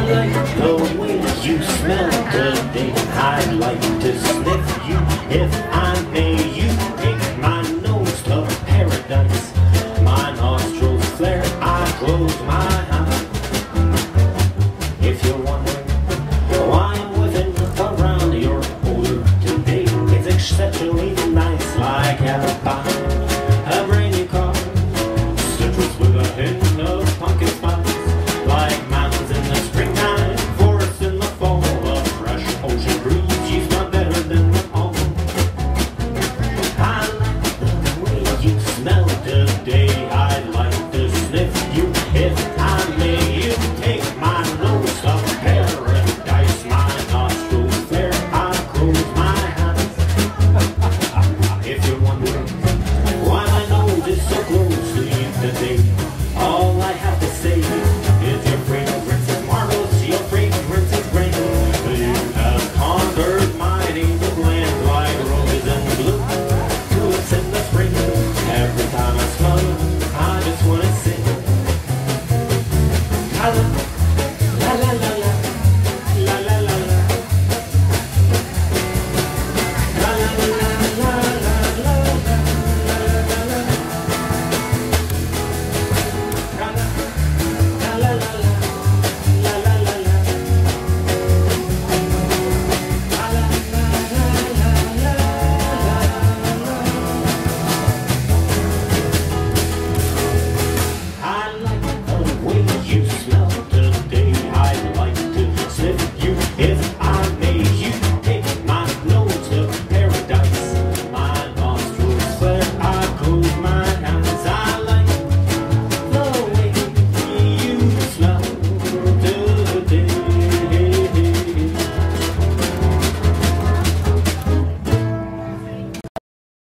like the way you smell today. I'd like to sniff you if I may. You take my nose to paradise. My nostrils flare, I close my eyes. If you're wondering why I'm whipping around your odor today, it's exceptionally nice, like Alpine, a brand new car, citrus with a hint of pumpkin spice, like mountains in the springtime, forests in the fall, a fresh ocean breeze, you smell better than them all. I like the way you smell today. I'd like to sniff you if I may. You take my nose to paradise. My nostrils flare, I close my eyes. If you're wondering why my nose is so close to you today, all I have to say is your fragrance is marvelous, your fragrance is grand. You have conquered my native land like roses and blue tulips in the spring. Every time I smell you, I just wanna sing. I love